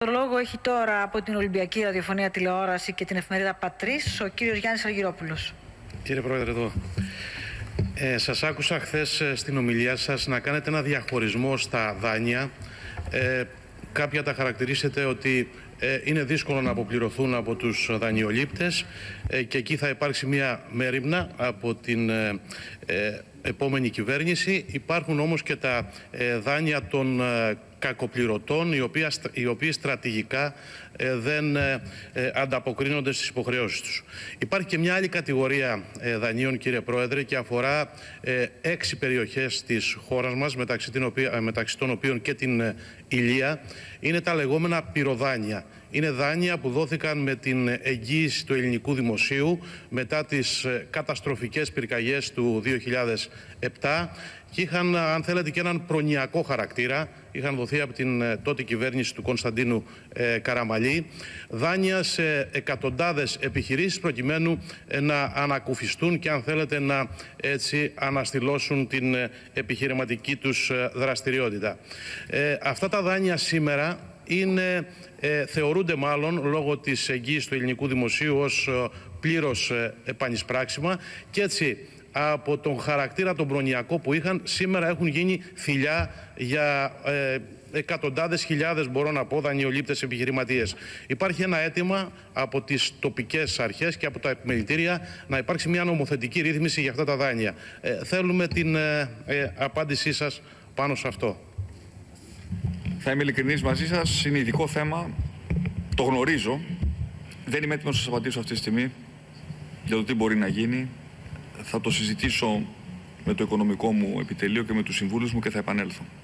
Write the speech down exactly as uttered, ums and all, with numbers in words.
Το λόγο έχει τώρα από την Ολυμπιακή Ραδιοφωνία Τηλεόραση και την εφημερίδα Πατρίς ο κύριος Γιάννης Αργυρόπουλος. Κύριε Πρόεδρε, εδώ. Ε, σας άκουσα χθες στην ομιλία σας να κάνετε ένα διαχωρισμό στα δάνεια. Ε, κάποια τα χαρακτηρίσετε ότι ε, είναι δύσκολο να αποπληρωθούν από τους δανειολήπτες ε, και εκεί θα υπάρξει μια μέριμνα από την ε, ε, επόμενη κυβέρνηση. Υπάρχουν όμως και τα ε, δάνεια των ε, κακοπληρωτών, οι οποίοι, οι οποίοι στρατηγικά ε, δεν ε, ε, ανταποκρίνονται στις υποχρεώσεις τους. Υπάρχει και μια άλλη κατηγορία ε, δανείων, κύριε Πρόεδρε, και αφορά ε, έξι περιοχές της χώρας μας, μεταξύ, την οποία, μεταξύ των οποίων και την ε, Ηλία. Είναι τα λεγόμενα πυροδάνεια. Είναι δάνεια που δόθηκαν με την εγγύηση του ελληνικού δημοσίου μετά τις ε, καταστροφικές πυρκαγιές του δύο χιλιάδες επτά και είχαν, αν θέλετε, και έναν προνοιακό χαρακτήρα. Είχαν δοθεί από την ε, τότε κυβέρνηση του Κωνσταντίνου ε, Καραμαλή δάνεια σε εκατοντάδες επιχειρήσεις προκειμένου ε, να ανακουφιστούν και, αν θέλετε, να έτσι αναστηλώσουν την ε, επιχειρηματική τους ε, δραστηριότητα. Ε, αυτά τα δάνεια σήμερα είναι, ε, θεωρούνται μάλλον λόγω της εγγύησης του ελληνικού δημοσίου ως ε, πλήρως ε, επανεισπράξιμα και έτσι από τον χαρακτήρα τον προνοιακό που είχαν σήμερα έχουν γίνει θηλιά για ε, εκατοντάδες χιλιάδες, μπορώ να πω, δανειολήπτες επιχειρηματίες. Υπάρχει ένα αίτημα από τις τοπικές αρχές και από τα επιμελητήρια να υπάρξει μια νομοθετική ρύθμιση για αυτά τα δάνεια. Ε, θέλουμε την ε, ε, απάντησή σας πάνω σε αυτό. Θα είμαι ειλικρινής μαζί σας, είναι ειδικό θέμα, το γνωρίζω. Δεν είμαι έτοιμος να σας απαντήσω αυτή τη στιγμή για το τι μπορεί να γίνει. Θα το συζητήσω με το οικονομικό μου επιτελείο και με τους συμβούλους μου και θα επανέλθω.